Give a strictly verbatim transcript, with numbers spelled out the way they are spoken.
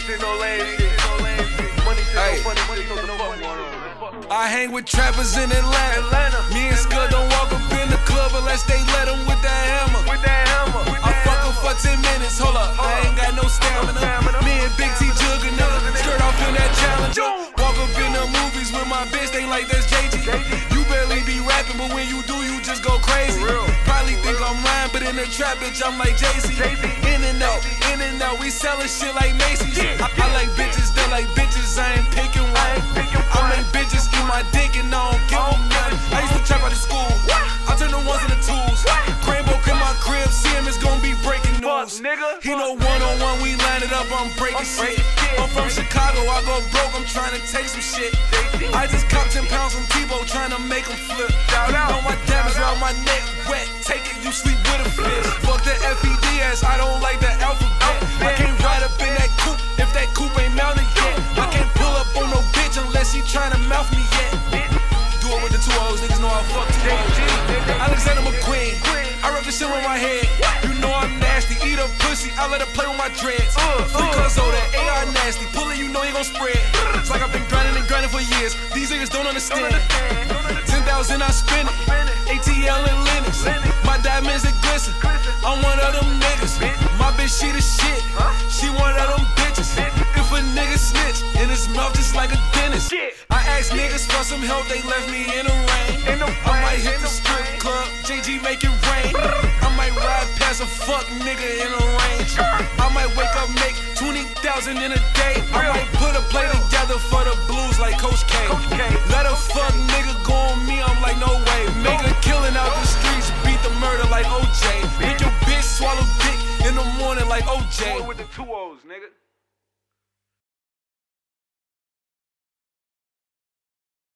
shit, no lame shit. Money shit, no funny shit, no the fuck going on. I hang with trappers in Atlanta. Me and Scud don't walk up in the club unless they let them with that hammer. With that hammer. I fuck them for ten minutes, hold up, I ain't got no stamina. Me and Big T jugging up, skirt off in that Challenger. Walk up in the movies with my bitch, they like that's J G. You barely be rapping, but when you do, you just go crazy. Probably think I'm lying, but in the trap, bitch, I'm like Jay-Z. In and out, in and out, we sellin' shit like Macy's. I, I like bitches, they like bitches, I ain't picking one. I make bitches eat my dick and I don't give them nothing. I used to trap out of school, I turn the ones into twos. Cranbo in my crib, see him, it's gonna be breaking news. He know one-on-one, we line it up, I'm breaking shit. I'm from Chicago, I go broke, I'm trying to take some shit. I just copped ten pounds from Tebow, trying to make him flip. You know my diamonds around my neck wet, take it, you sleep with a fish. Fuck the F E D S, I don't like the alphabet. I can't ride up in that coupe if that coupe ain't mounted yet. I can't pull up on no bitch unless she tryna mouth me yet. Do it with the two O's, niggas know I fuck two O's. Alexander McQueen, I rep the shit on my head. You know I'm nasty, eat a pussy, I let her play with my dreads. Free cuz so that A R nasty, pull it, you know you gon' spread. It's like I've been grinding and grinding for years, these niggas don't understand. ten thousand I spend it, A T L and Linux. My diamonds that glisten, I'm one of them niggas. My bitch, she the shit, she one of them bitches. If a nigga snitch, in his mouth just like a dentist. I asked niggas for some help, they left me in the rain. I might hit the strip club, J G make it rain. I might ride past a fuck nigga in a range. I might wake up, make twenty thousand in a day. I might put a play together for the blues like Coach K. Let a fuck nigga go on me, I'm like no way. Make a killing out the streets, beat the murder like O J. Make your bitch swallow dick in the morning like O J. With the two O's, nigga.